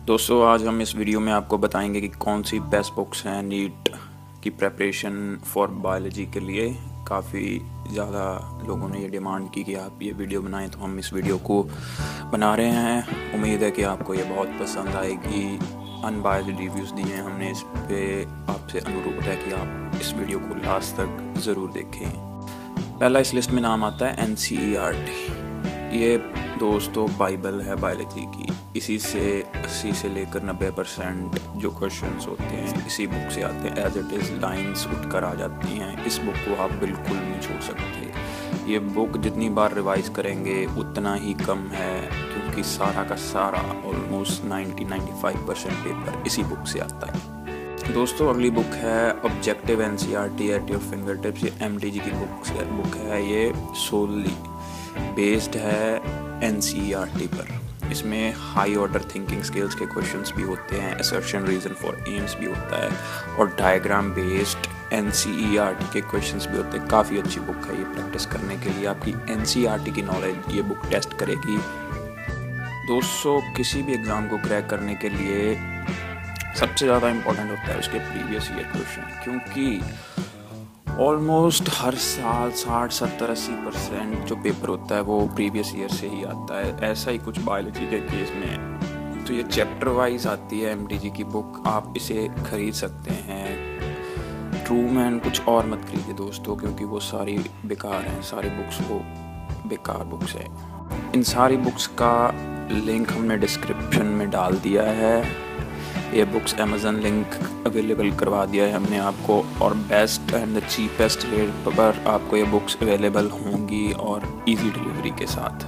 दोस्तों आज हम इस वीडियो में आपको बताएंगे कि कौन सी बेस्ट बुक्स हैं नीट की प्रेपरेशन फॉर बायोलॉजी के लिए। काफ़ी ज़्यादा लोगों ने ये डिमांड की कि आप ये वीडियो बनाएं, तो हम इस वीडियो को बना रहे हैं। उम्मीद है कि आपको ये बहुत पसंद आएगी। अनबायस्ड रिव्यूज़ दिए हैं हमने इस पे, आपसे अनुरोध है कि आप इस वीडियो को लास्ट तक ज़रूर देखें। पहला इस लिस्ट में नाम आता है NCERT। ये दोस्तों बाइबल है बायोलॉजी की। इसी से 80 से लेकर 90% जो क्वेश्चंस होते हैं इसी बुक से आते हैं। एज इट इज़ लाइंस उठकर आ जाती हैं। इस बुक को आप बिल्कुल नहीं छोड़ सकते। ये बुक जितनी बार रिवाइज करेंगे उतना ही कम है, क्योंकि सारा का सारा ऑलमोस्ट 90-95% पेपर इसी बुक से आता है। दोस्तों अगली बुक है objective NCERT at your finger tips. ये MTG की बुक है। ये सोलली बेस्ड है NCERT पर। इसमें हाई ऑर्डर थिंकिंग स्किल्स के क्वेश्चंस भी होते हैं, असर्शन रीजन फॉर एम्स भी होता है, और डायग्राम बेस्ड NCERT के क्वेश्चंस भी होते हैं। काफ़ी अच्छी बुक है ये प्रैक्टिस करने के लिए। आपकी NCERT की नॉलेज ये बुक टेस्ट करेगी। दोस्तों किसी भी एग्ज़ाम को क्रैक करने के लिए सबसे ज़्यादा इम्पोर्टेंट होता है उसके प्रीवियस ईयर क्वेश्चन, क्योंकि ऑलमोस्ट हर साल 60-70-80% जो पेपर होता है वो प्रीवियस ईयर से ही आता है। ऐसा ही कुछ बायोलॉजी के केस में। तो ये चैप्टर वाइज आती है MTG की बुक। आप इसे खरीद सकते हैं। ट्रूमैन कुछ और मत खरीदिए दोस्तों, क्योंकि वो सारी बेकार हैं। सारी बुक्स वो बेकार बुक्स हैं। इन सारी बुक्स का लिंक हमने डिस्क्रिप्शन में डाल दिया है। ये बुक्स Amazon लिंक अवेलेबल करवा दिया है हमने आपको, और best and the cheapest rate पर आपको ये बुक्स अवेलेबल होंगी और इजी डिलीवरी के साथ।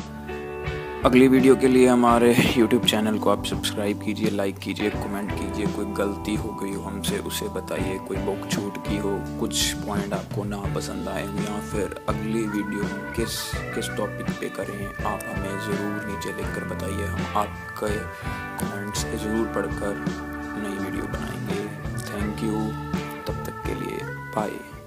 अगली वीडियो के लिए हमारे YouTube चैनल को आप सब्सक्राइब कीजिए, लाइक कीजिए, कमेंट कीजिए। कोई गलती हो गई हो हमसे उसे बताइए, कोई बुक छूट की हो, कुछ पॉइंट आपको ना पसंद आए, या फिर अगली वीडियो किस टॉपिक पे करें आप हमें ज़रूर नीचे लिखकर बताइए। हम आपके कमेंट्स ज़रूर पढ़कर नई वीडियो बनाएंगे। Thank you. तब तक के लिए बाय।